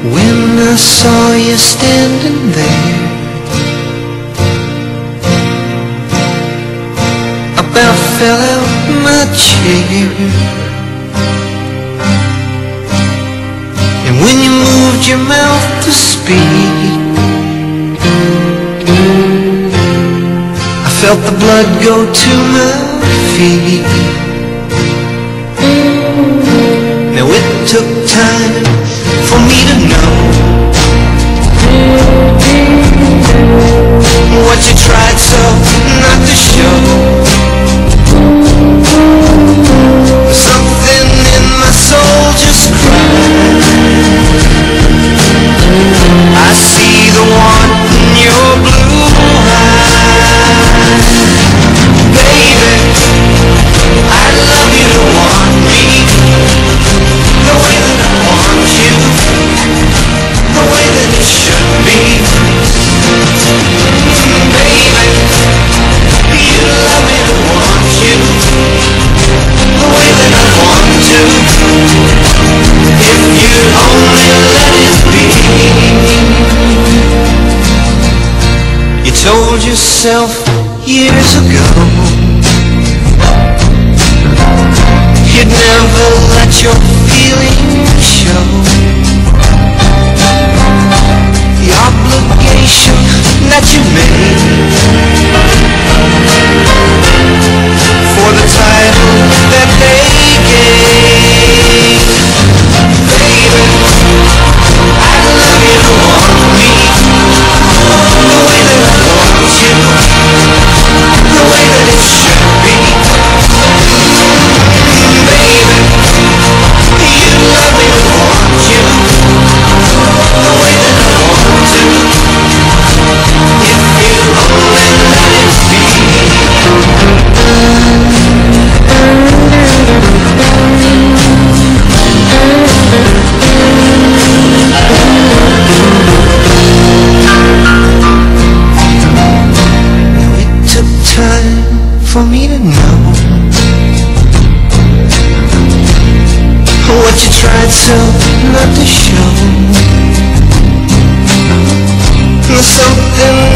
When I saw you standing there, I about fell out my chair. And when you moved your mouth to speak, I felt the blood go to my feet. Now it took time for me to know what you tried so not to show. Something in my soul just cried. I see the want in your blue eyes. Baby, I'd love you to want me the way that I want you, the way that it should be. Baby, you'd love me to want you the way that I want to, if you'd only let it be. You told yourself years ago you'd never let your feelings show. The obligation that you made for the title that they gave. Baby, I'd love you to want me the way that I want you, the way that it should be. Baby, you'd love me to want you the way that I want to, if you only let it be. Now it took time for me to know what you tried so not to show. Something